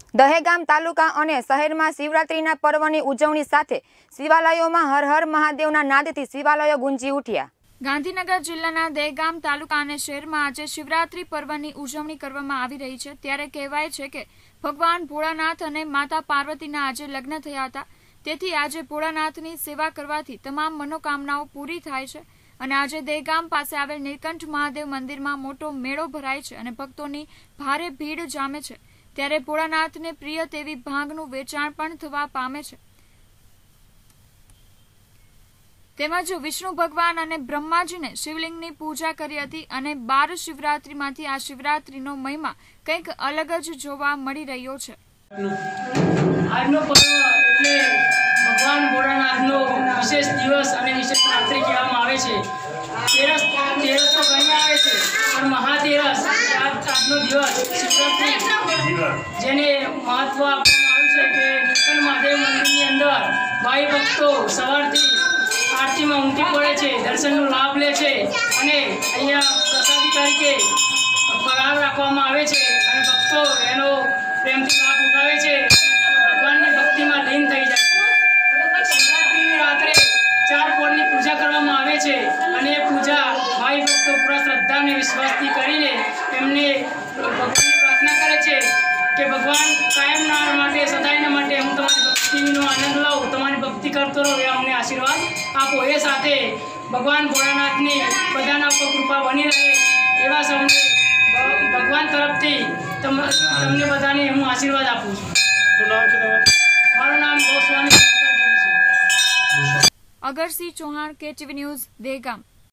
દહેગામ તાલુકા અને શહેરમાં શિવરાત્રીના પર્વની ઉજવણી સાથે શિવાલયોમાં હર હર મહાદેવના નાદથી શિવાલયો ગુંજી ઉઠ્યા। ગાંધીનગર જિલ્લાના દહેગામ તાલુકા અને શહેરમાં આજે શિવરાત્રી પર્વની ઉજવણી કરવામાં આવી રહી છે। ત્યારે કહેવાય છે કે ભગવાન ભોળાનાથ અને માતા પાર્વતીના આજે લગ્ન થયા હતા, તેથી આજે ભોળાનાથની સેવા કરવાથી તમામ મનોકામનાઓ પૂરી થાય છે અને આજે દહેગામ પાસે આવેલ નીલકંઠ મહાદેવ મંદિરમાં મોટો મેળો ભરાય છે અને ભક્તોની ભારે ભીડ જામે છે। ત્યારે ભોળાનાથને પ્રિય તેવી ભાંગનું વેચાણ પણ થવા પામે છે। તેમજ વિષ્ણુ ભગવાન અને બ્રહ્માજીને શિવલિંગની પૂજા કરી હતી અને 12 શિવરાત્રીમાંથી આ શિવરાત્રીનો મહિમા કંઈક અલગ જ જોવા મળી રહ્યો છે। આજનો પર્વ એટલે ભગવાન ભોળાનાથનો વિશેષ દિવસ અને વિશેષ રાત્રિ કહેવામાં આવે છે। તેરસ તો ઘણી આવે છે, પણ મહાતેરસ આજનો દિવસ શિવરાત્રિ જેને મહત્વ આપવામાં આવ્યું છે કે નીલકંઠ મહાદેવ મંદિરની અંદર ભાઈ ભક્તો સવારથી આરતીમાં ઉમટી પડે છે, દર્શનનો લાભ લે છે અને અહીંયા પ્રસાદી તરીકે ફરાળ રાખવામાં આવે છે અને ભક્તો એનો પ્રેમથી લાભ ઉઠાવે છે, ભગવાનની ભક્તિમાં લીન થઈ જાય છે। શિવરાત્રિની રાત્રે 4 પોળની પૂજા કરવામાં આવે છે અને એ પૂજા ભાઈ ભક્તો પૂરા શ્રદ્ધા અને વિશ્વાસથી કરીને એમને ભગવાનને પ્રાર્થના કરે છે કે ભગવાન કાયમના માટે સદાયના માટે હું તમારી ભક્તિનો આનંદ લઉં, તમારી ભક્તિ કરતો રહું, એ અમને આશીર્વાદ આપો। એ સાથે ભગવાન ભોળાનાથની બધાના પર કૃપા બની રહે એવા સૌને ભગવાન તરફથી તમને બધાને હું આશીર્વાદ આપું છું। શું નામ છે તમારું? મારું નામ ગોસ્વામી છે। Agarsinh Chauhan, KTV news, Dehgam.